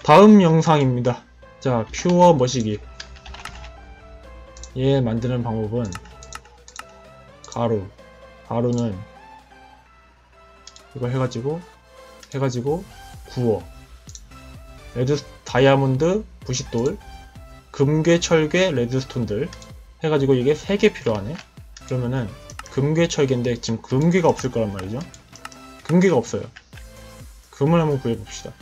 다음 영상입니다. 자, 퓨어 머시기. 얘 만드는 방법은 가루는 이거 해가지고 구워. 다이아몬드, 부싯돌, 금괴, 철괴, 레드스톤들 해가지고 이게 3개 필요하네. 그러면은 금괴, 철괴인데 지금 금괴가 없을 거란 말이죠. 금괴가 없어요. 금을 한번 구해봅시다.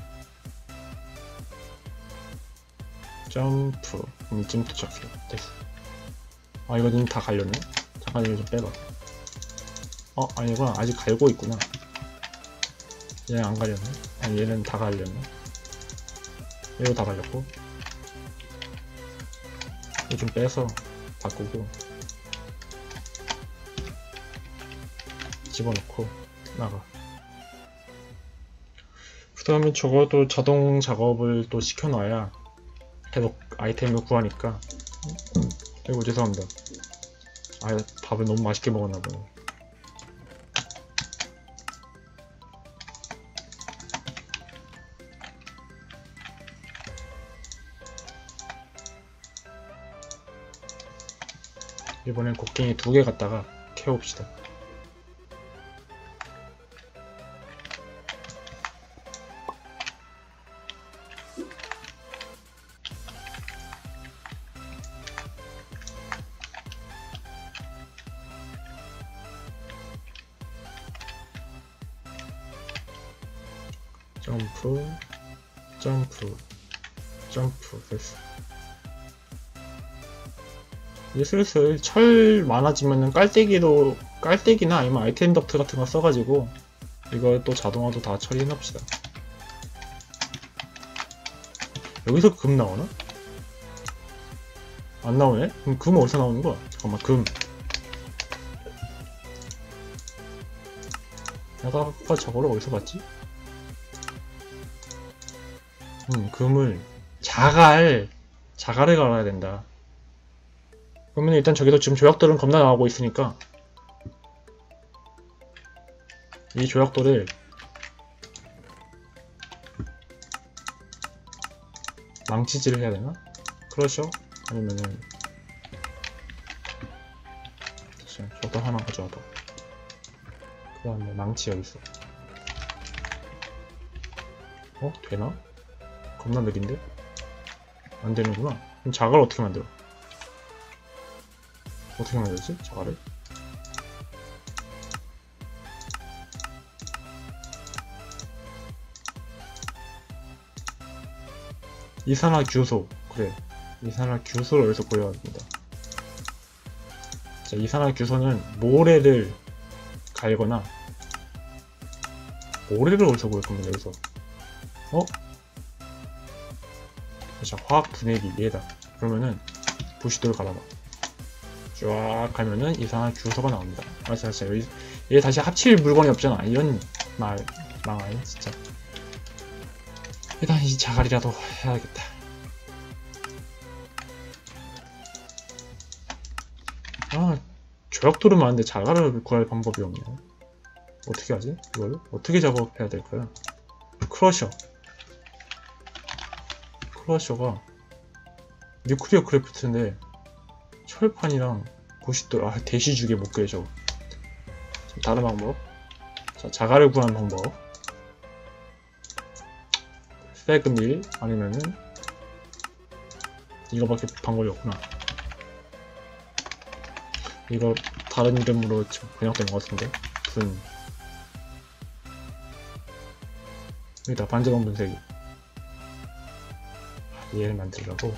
점프. 이쯤 도착해요. 됐어. 아, 이거 님 다 갈렸네? 잠깐 이거 좀 빼봐. 아니구나. 아직 갈고 있구나. 얘는 안 갈렸네? 아니, 얘는 다 갈렸네. 얘도 다 갈렸고. 이거 좀 빼서 바꾸고. 집어넣고, 나가. 그 다음에 적어도 자동 작업을 또 시켜놔야 계속 아이템을 구하니까. 아이고, 죄송합니다. 밥을 너무 맛있게 먹었나봐요. 이번엔 곡괭이 2개 갖다가 캐봅시다. 점프 됐어. 이제 슬슬 철 많아지면은 깔때기나 아니면 아이템 덕트 같은 거 써가지고 이거 또 자동화도 다 처리해놓읍시다. 여기서 금 나오나? 안 나오네? 그럼 금 어디서 나오는 거야? 잠깐만, 금. 내가 아까 저거를 어디서 봤지? 금을 자갈을 갈아야 된다. 그러면 일단 저기도 지금 조약돌은 겁나 나오고 있으니까 이 조약돌을 망치질을 해야 되나? 그렇죠? 아니면은 저도 하나 가져와봐. 그 다음에 망치 여기 있어. 되나? 겁나 느린데? 안 되는구나. 그럼 자갈 어떻게 만들어? 어떻게 만들지? 자갈을? 이산화규소. 그래. 이산화규소를 어디서 구해야 합니다. 자, 이산화규소는 모래를 갈거나 모래를 어디서 구할 겁니다. 여기서. 자, 화학 분해기 얘다. 그러면은 부싯돌 갈아봐. 쫙 가면은 이산화규소가 나옵니다. 자, 여기 얘 다시 합칠 물건이 없잖아. 이런 망하네 진짜. 일단 이 자갈이라도 해야겠다. 조약돌은 많은데 자갈을 구할 방법이 없네. 어떻게 하지? 이걸 어떻게 작업해야 될까요? 크러셔가 뉴클리어 크래프트인데 철판이랑 부싯돌, 대시주게 못 그래 저거. 다른 방법. 자, 자갈을 구하는 방법. 세그밀 아니면은 이거밖에 방법이 없구나. 이거 다른 이름으로 지금 번역된 것 같은데 무슨 여기다 반전원 분쇄기. 얘를 만들려고.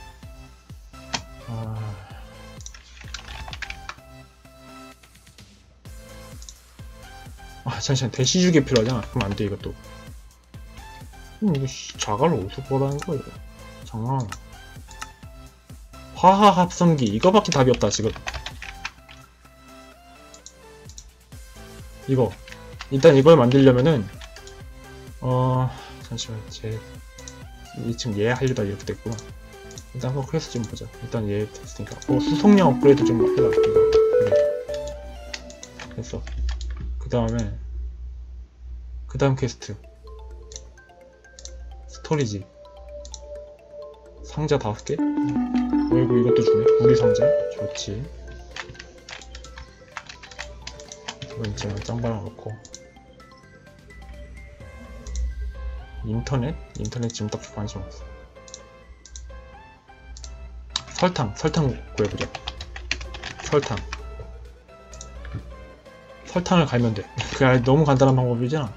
잠시만, 대시주기 필요하잖아. 그럼 안돼 이것도. 이거 자갈을 어디서 구하라는 거야? 장난하나. 화합성기 이거밖에 답이 없다 지금. 이거 일단 이걸 만들려면은 잠시만, 지금 얘 하려다 이렇게 됐구나. 일단 한번 퀘스트 좀 보자. 일단 얘 됐으니까 수송량 업그레이드 좀 해라. 이거 그래. 됐어. 그 다음 퀘스트 스토리지. 상자 5개. 그리고 이것도 주네. 우리 상자. 좋지. 이건 제가 짱바랑 넣고. 인터넷 지금 딱히 관심 없어. 설탕 구해보자. 설탕을 갈면 돼. 그게 너무 간단한 방법이잖아.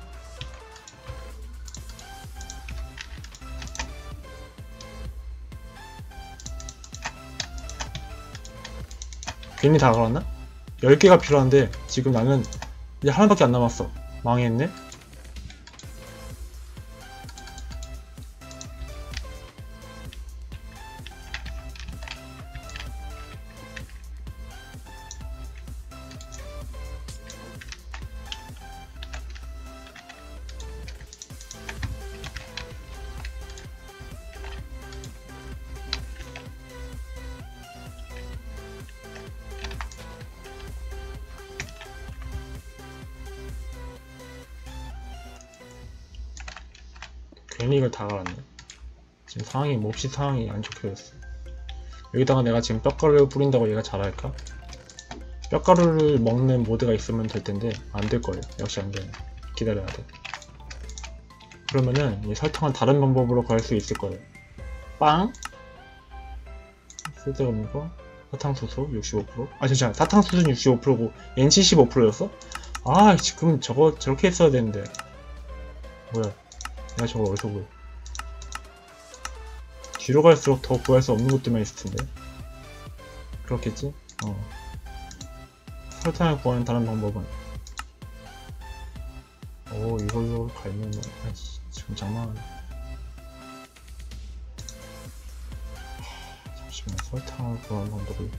괜히 다 갈았나? 10개가 필요한데 지금 나는 이제 하나밖에 안 남았어. 망했네? 괜히 이걸 다 갈았네. 지금 상황이 몹시 상황이 안 좋게 됐어. 여기다가 내가 지금 뼈가루를 뿌린다고 얘가 잘할까? 뼈가루를 먹는 모드가 있으면 될 텐데 안 될 거예요. 역시 안 되네. 기다려야 돼. 그러면은 이 설탕은 다른 방법으로 구할 수 있을 거예요. 빵? 쓸데없는 거. 사탕수수 65%? 아 잠시만, 사탕수수는 65%고 NC 15%였어? 아 지금 저거 저렇게 했어야 되는데. 뭐야, 내가 저걸 어디서 구해? 뒤로 갈수록 더 구할 수 없는 것들만 있을 텐데. 그렇겠지? 설탕을 구하는 다른 방법은, 오 이걸로 갈면은, 아이씨 지금 장난하네. 잠시만, 설탕을 구하는 방법이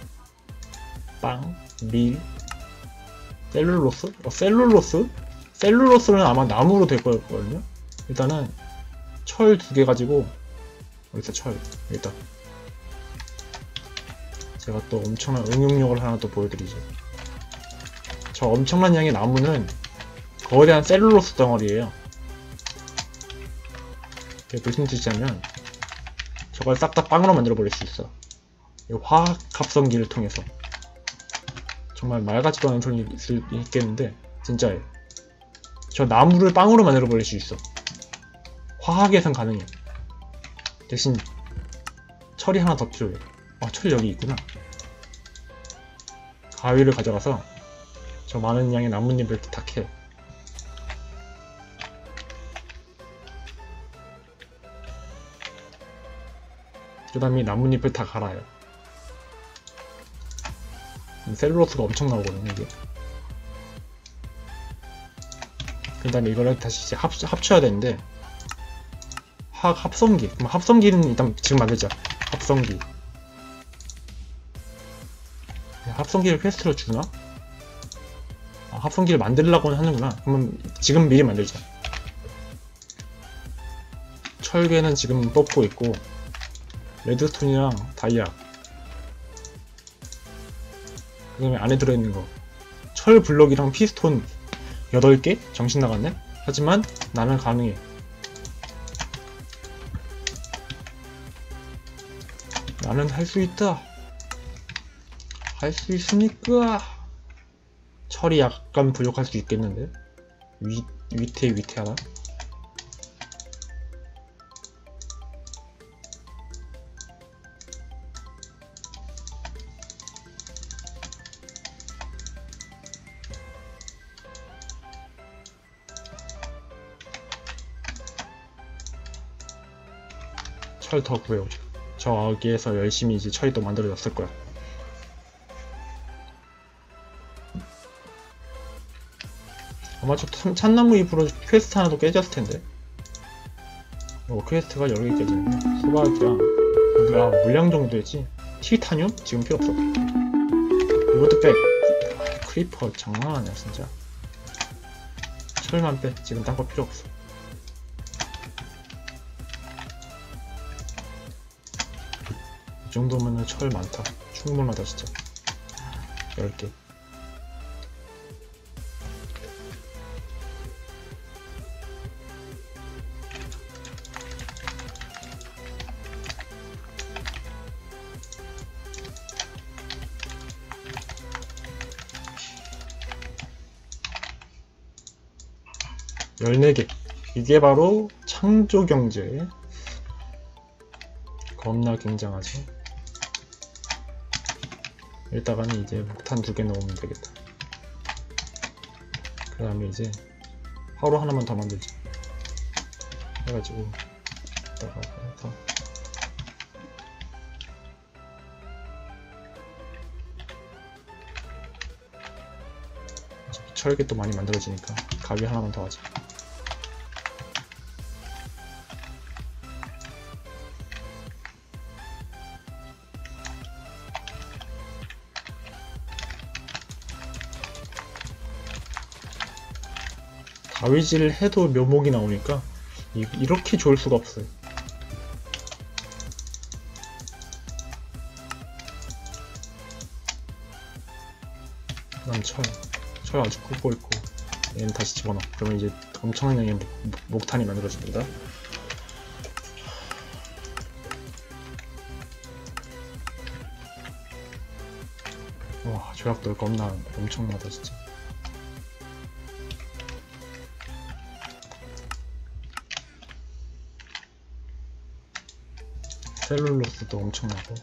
빵, 밀, 셀룰로스? 셀룰로스? 셀룰로스는 아마 나무로 될 거거든요? 일단은 철 2개 가지고, 여기서 철, 일단 제가 또 엄청난 응용력을 하나 또 보여드리죠. 저 엄청난 양의 나무는 거대한 셀룰로스 덩어리예요. 그게 무슨 뜻이냐면 저걸 싹 다 빵으로 만들어 버릴 수 있어. 이 화학 합성기를 통해서. 정말 말 같지도 않은 소리 있겠는데 진짜예요. 저 나무를 빵으로 만들어 버릴 수 있어. 화학에선 가능해. 대신 철이 하나 더 필요해. 아, 철 여기 있구나. 가위를 가져가서 저 많은 양의 나뭇잎을 다 캐. 그 다음에 나뭇잎을 다 갈아요. 셀룰로스가 엄청 나오거든요, 이게. 그 다음에 이거를 다시 이제 합쳐야 되는데, 합성기. 그럼 합성기는 일단 지금 만들자. 합성기. 합성기를 퀘스트로 주나? 아, 합성기를 만들려고 하는구나. 그러면 지금 미리 만들자. 철괴는 지금 뽑고 있고, 레드스톤이랑 다이아, 그 다음에 안에 들어있는 거 철 블럭이랑 피스톤 8개? 정신 나갔네? 하지만 나는 가능해. 나는 할 수 있다. 할 수 있으니까. 철이 약간 부족할 수 있겠는데? 위태하다. 철 더 구해오자. 저기에서 열심히 이제 철이 또 만들어졌을 거야. 아마 저 참나무 잎으로 퀘스트 하나도 깨졌을 텐데. 퀘스트가 여러 개 깨지네. 수박이랑, 물량 정도였지. 티타늄? 지금 필요 없어. 이것도 빼. 크리퍼 장난하냐 진짜. 철만 빼. 지금 딴 거 필요 없어. 이 정도면은 철 많다. 충분하다 진짜. 10개. 14개. 이게 바로 창조경제. 겁나 굉장하죠. 일단은 이제 목탄 2개 넣으면 되겠다. 그 다음에 이제 화로 하나만 더 만들자. 해가지고 이따가 해서 철개 또 많이 만들어지니까 가위 하나만 더 하자. 가위질 해도 묘목이 나오니까 이렇게 좋을 수가 없어요. 그 다음 철 아주 굵고 있고 얘는 다시 집어넣어. 그러면 이제 엄청난 양의 목탄이 만들어집니다. 와, 조약 넣을 거 없나 엄청나다 진짜. 셀룰로스도 엄청나고.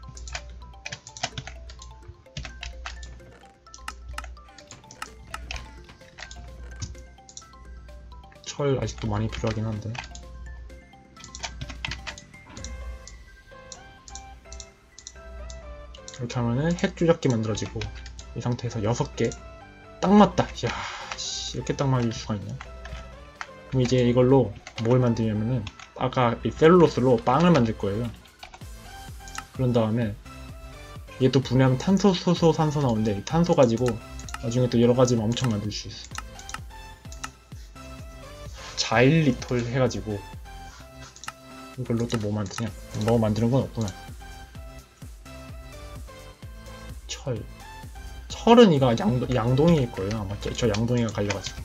철 아직도 많이 필요하긴 한데. 이렇게 하면은 핵조작기 만들어지고, 이 상태에서 6개. 딱 맞다. 이야, 이렇게 딱 맞을 수가 있냐. 그럼 이제 이걸로 뭘 만드냐면은 아까 이 셀룰로스로 빵을 만들 거예요. 그런 다음에 이게 또 분해하면 탄소, 수소, 산소 나오는데 이 탄소 가지고 나중에 또 여러 가지 엄청 만들 수 있어. 자일리톨 해가지고 이걸로 또 뭐 만드냐? 뭐 만드는 건 없구나. 철은 이거 양동이일 거예요. 아마 저 양동이가 갈려가지고.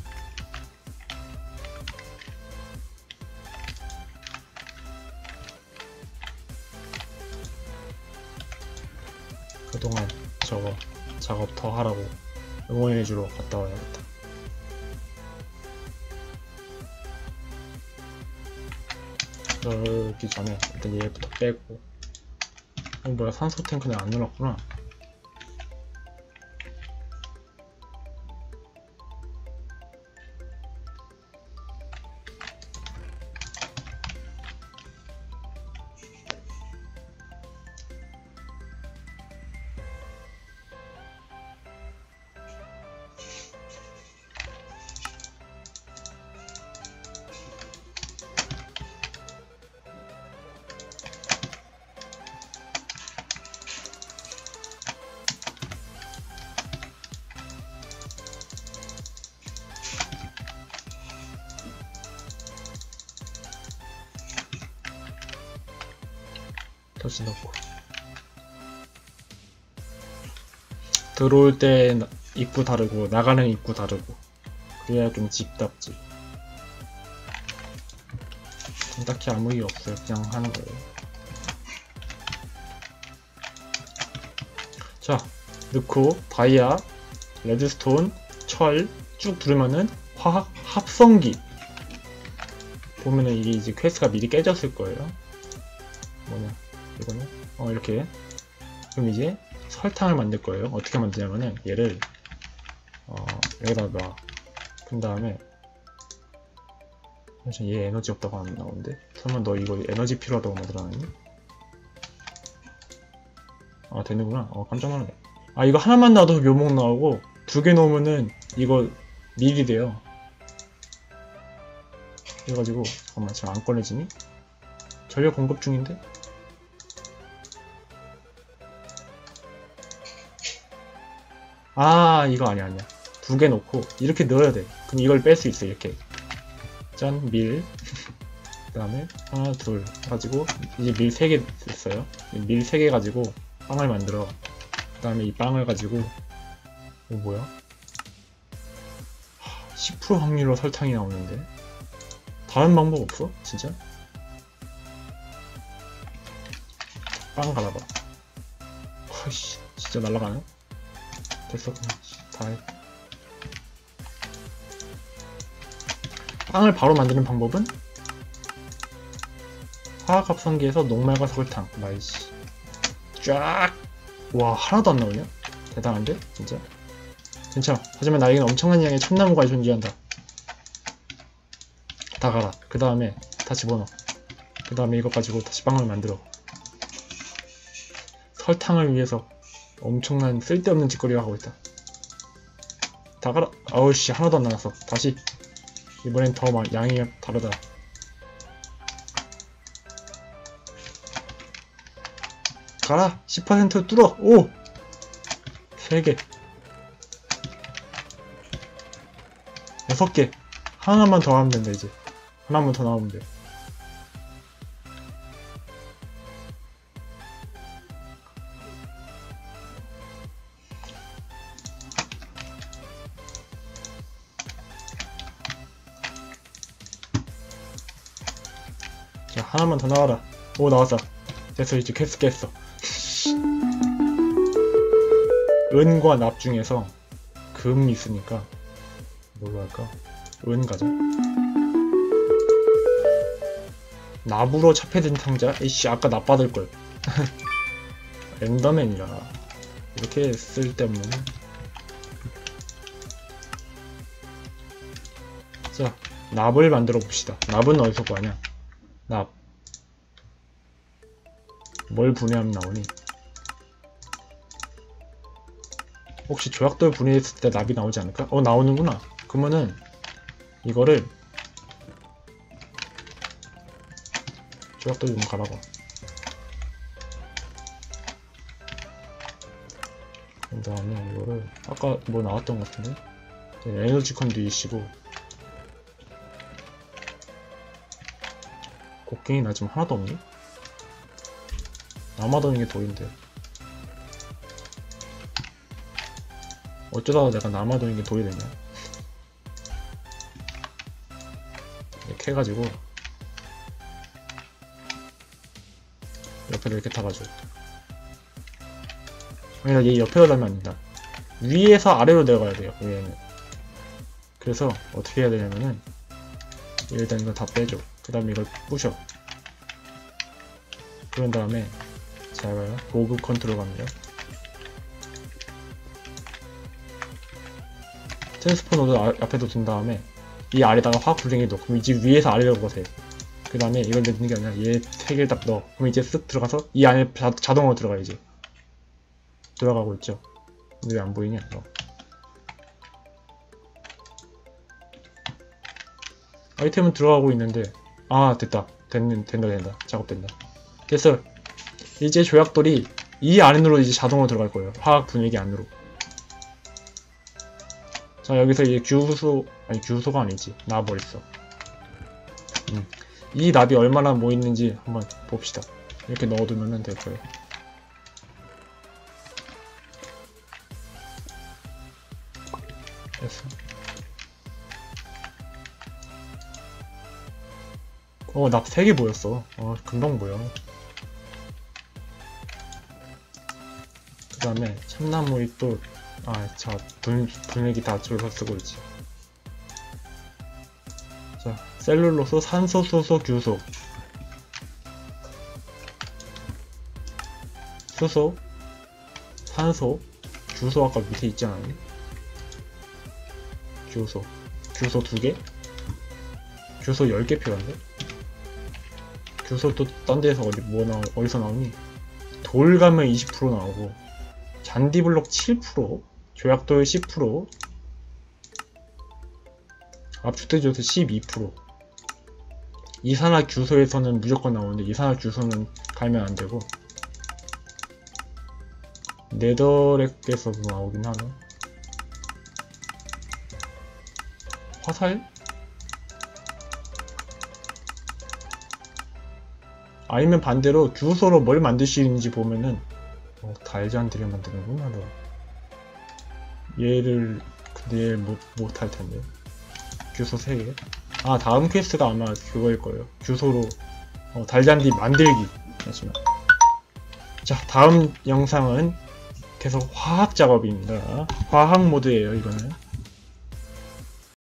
그동안 저거 작업 더 하라고 응원해주러 갔다 와야겠다. 그러기 전에 일단 얘부터 빼고. 뭐야, 산소 탱크는 안 눌렀구나. 다시 넣고. 들어올 때 입구 다르고 나가는 입구 다르고 그래야 좀 집답지. 딱히 아무 이유 없어요. 그냥 하는 거예요. 자, 넣고 다이아, 레드스톤, 철 쭉 두르면은 화학 합성기. 보면은 이게 이제 퀘스트가 미리 깨졌을 거예요. 뭐냐, 이거는 이렇게. 그럼 이제 설탕을 만들 거예요. 어떻게 만드냐면은 얘를 여기다 놔. 그 다음에 얘 에너지 없다고 안 나오는데? 설마 너 이거 에너지 필요하다고 만들어놨니? 아, 되는구나. 깜짝 놀랐네. 아, 이거 하나만 놔도 묘목 나오고 2개 놓으면은 이거 밀이 돼요. 그래가지고 잠깐만, 지금 안 꺼내지니? 전력 공급 중인데? 아, 이거 아니야. 2개 놓고 이렇게 넣어야 돼. 그럼 이걸 뺄 수 있어. 이렇게 짠, 밀. 그 다음에 하나, 둘 가지고 이제 밀 3개 됐어요. 밀 3개 가지고 빵을 만들어. 그 다음에 이 빵을 가지고 이거 뭐야? 10% 확률로 설탕이 나오는데 다른 방법 없어? 진짜? 빵 갈아봐. 허이씨, 진짜 날아가네? 됐어. 다 해. 빵을 바로 만드는 방법은 화학합성기에서 녹말과 설탕. 나이씨. 쫙. 와, 하나도 안 나오냐? 대단한데? 진짜? 괜찮아. 하지만 나에겐 엄청난 양의 참나무가 존재한다. 다 가라. 그 다음에 다 집어넣어. 그 다음에 이거 가지고 다시 빵을 만들어. 설탕을 위해서 엄청난 쓸데없는 짓거리를 하고 있다. 다 가라. 아우씨, 하나도 안 나왔어. 다시. 이번엔 더 양이 다르다. 가라. 10% 뚫어. 오! 3개. 6개. 하나만 더 하면 된다 이제. 하나만 더 나오면 돼. 자, 하나만 더 나와라. 오, 나왔어. 됐어. 이제 퀘스트 깼어. 은과 납 중에서 금이 있으니까 뭘로 할까? 은 가자. 납으로 찹해진 상자? 이씨, 아까 납 받을걸. 엔더맨이라 이렇게 쓸데없는. 자, 납을 만들어 봅시다. 납은 어디서 구하냐? 납. 뭘 분해하면 나오니? 혹시 조약돌 분해했을 때 납이 나오지 않을까? 나오는구나. 그러면은 이거를 조약돌 좀 갈아봐. 그 다음에 이거를 아까 뭐 나왔던 것 같은데? 에너지 컨듀이시고 곡괭이 나 지금 하나도 없니? 남아도는 게 돌인데 어쩌다가 내가 남아도는 게 돌이 됐냐? 이렇게 해가지고 옆에다 이렇게 타가지고. 아니다, 얘 옆에다 달면 안된다. 위에서 아래로 내려가야 돼요, 위에는. 그래서 어떻게 해야 되냐면은 일단 이거 다 빼줘. 그 다음에 이걸 부셔. 그런 다음에 잘 봐요. 고급 컨트롤 갑니다. 트랜스포 노드 앞에도 둔 다음에 이 아래다가 화학 불갱이 넣어. 그럼 이제 위에서 아래로 거세. 그 다음에 이걸 넣는 게 아니라 얘 3개를 딱 넣어. 그럼 이제 쓱 들어가서 이 안에 자동으로 들어가. 이제 들어가고 있죠. 근데 왜 안 보이냐? 아이템은 들어가고 있는데, 아, 됐다. 된다. 작업된다. 됐어. 이제 조약돌이 이 안으로 이제 자동으로 들어갈 거예요. 화학 분위기 안으로. 자, 여기서 이제 규소가 아니지. 납 어딨어. 이 납이 얼마나 모이는지 한번 봅시다. 이렇게 넣어두면 될 거예요. 됐어. 납 3개 보였어. 금방 보여. 그 다음에 참나무이 또, 분위기 다 줄서 쓰고 있지. 자, 셀룰로스, 산소, 수소, 규소. 수소, 산소, 규소 아까 밑에 있지 않았니? 규소 2개? 규소 10개 필요한데? 규소 또 딴 데에서 어디서 나오니? 돌 가면 20% 나오고, 잔디블록 7%, 조약돌 10%, 압축대조수 12%. 이산화 규소에서는 무조건 나오는데 이산화 규소는 갈면 안 되고, 네더렉에서도 나오긴 하네. 화살? 아니면 반대로 규소로 뭘 만들 수 있는지 보면은 달잔디를 만드는구나. 너 얘를 근데 얘 못할 텐데. 규소 3개. 다음 퀘스트가 아마 그거일 거예요. 규소로 달잔디 만들기. 잠시만. 자, 다음 영상은 계속 화학 작업입니다. 화학 모드예요, 이거는.